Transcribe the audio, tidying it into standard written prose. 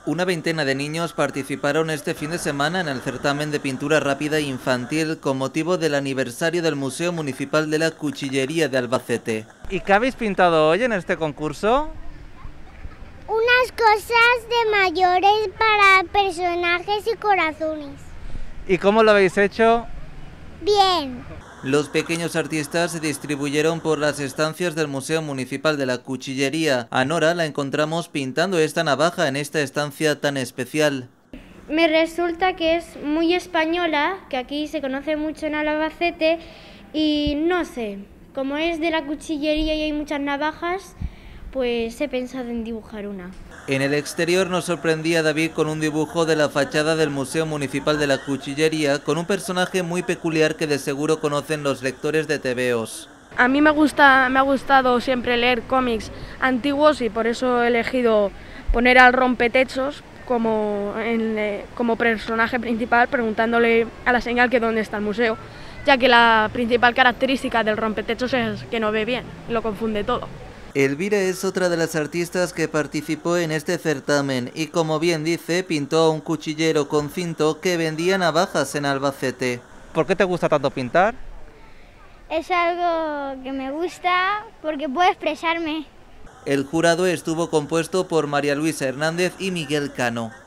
Una veintena de niños participaron este fin de semana en el certamen de pintura rápida infantil con motivo del aniversario del Museo Municipal de la Cuchillería de Albacete. ¿Y qué habéis pintado hoy en este concurso? Unas cosas de mayores para personajes y corazones. ¿Y cómo lo habéis hecho? Bien. Los pequeños artistas se distribuyeron por las estancias del Museo Municipal de la Cuchillería. A Nora la encontramos pintando esta navaja en esta estancia tan especial. Me resulta que es muy española, que aquí se conoce mucho en Albacete, y no sé, como es de la cuchillería y hay muchas navajas, pues he pensado en dibujar una. En el exterior nos sorprendía David con un dibujo de la fachada del Museo Municipal de la Cuchillería con un personaje muy peculiar que de seguro conocen los lectores de tebeos. A mí me ha gustado siempre leer cómics antiguos y por eso he elegido poner al rompetechos como personaje principal, preguntándole a la señal que dónde está el museo, ya que la principal característica del rompetechos es que no ve bien, lo confunde todo. Elvira es otra de las artistas que participó en este certamen y, como bien dice, pintó a un cuchillero con cinto que vendía navajas en Albacete. ¿Por qué te gusta tanto pintar? Es algo que me gusta porque puedo expresarme. El jurado estuvo compuesto por María Luisa Hernández y Miguel Cano.